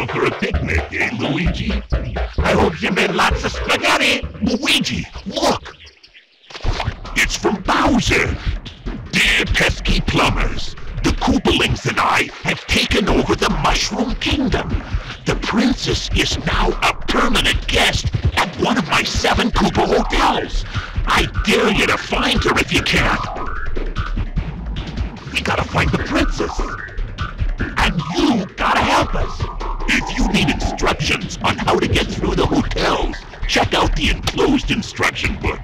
town for a picnic, eh, Luigi? I hope you made lots of spaghetti. Luigi, look! It's from Bowser. Dear pesky plumbers, the Koopalings and I have taken over the Mushroom Kingdom. The princess is now a permanent guest at one of my 7 Koopa hotels. I dare you to find her if you can. We gotta find the princess. And you gotta help us. If you need instructions on how to get through the hotels, check out the enclosed instruction book.